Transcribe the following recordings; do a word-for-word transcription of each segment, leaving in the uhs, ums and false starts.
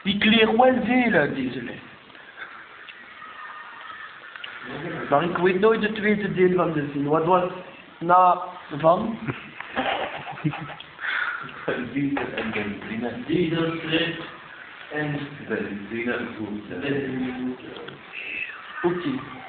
Ik leer wel veel uit deze les. Maar ik weet nooit het tweede deel van de zin. Wat was na van? Diesel en benzine. Dieselstrip en Benzine voert. Oké.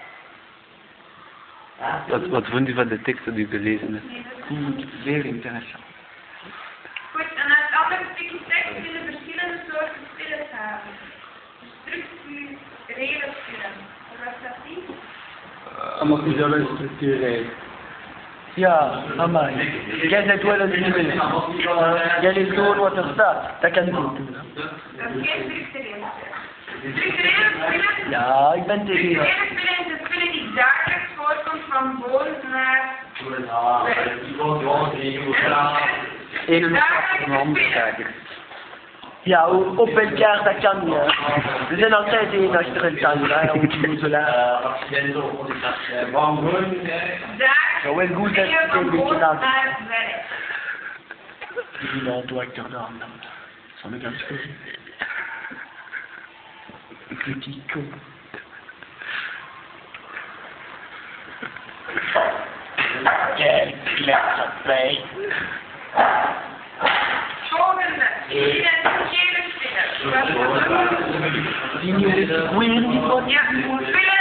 Wat, wat vond u van de teksten die u gelezen hebt? Goed, zeer interessant. Goed, en het andere stukje tekst kunnen verschillende soorten stilles hebben. Structurele stillen. Wat was dat niet? allemaal goed dat wel structureel. Ja, amai. Jij bent wel een nieuwe. Jij leest gewoon wat er staat. Dat kan ik niet doen. Dat is geen structurele stillen. Structurele stillen? Ja, ik ben tegen je. Structurele stillen is een spillen die dagelijks voorkomt van boven naar eenenvijftig. Ja, op elkaar, dat kan niet. We zijn altijd één achter elkaar, hè, om te moeten laten. Zo wel goed dat het een beetje laat. Die wil auto achter de handen. Zal ik ganz goed. Petit con. Kijk, lekker bij. Volgende. Identifiële stillen. Die nieuwe square die van Ja, spullen